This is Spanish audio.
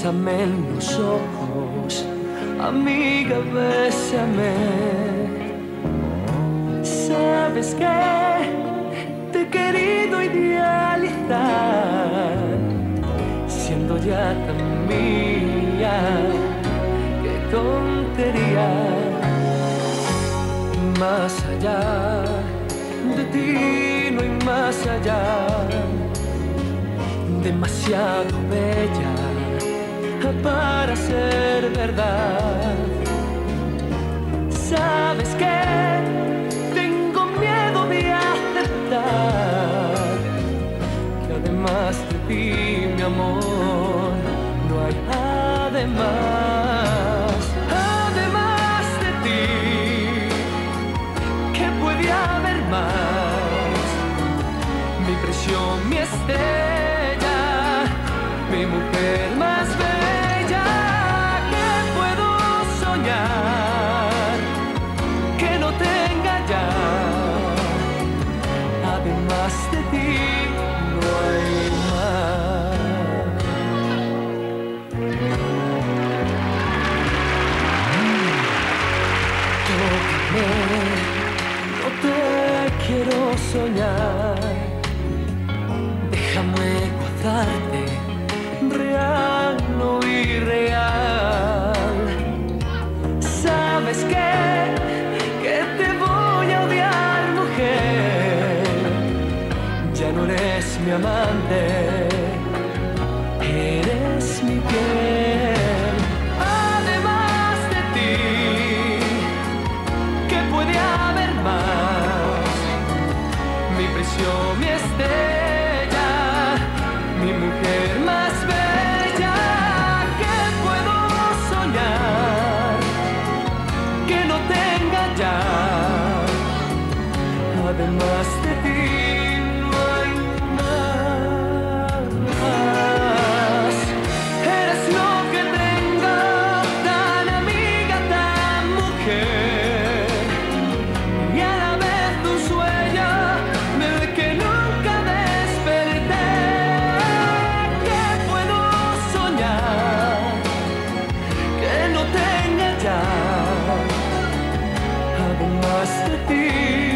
Bésame en los ojos, amiga, bésame. ¿Sabes qué? Te he querido idealizar, siendo ya tan mía. ¡Qué tontería! Más allá de ti no hay más allá. Demasiado bella para ser verdad. ¿Sabes qué? Tengo miedo de aceptar que además de ti, mi amor, no hay además. Además de ti, ¿qué puede haber más? Mi presión, mi estrella, mi mujer más bella. ¿Qué puedo soñar que no tenga ya? Además de ti no hay más. Tócame, no te quiero soñar. Déjame gozarte, real, no irreal. ¿Sabes qué? Que te voy a odiar, mujer. Ya no eres mi amante, eres mi piel. Además de ti, ¿qué puede haber más? Mi prisión, mi estrella, mi mujer más bella. ¿Qué puedo soñar que no tenga ya? Además de ti no hay más. Eres lo que tengo, tan amiga, tan mujer, y a la vez un sueño del que nunca desperté. ¿Qué puedo soñar que no tenga ya? Además de ti.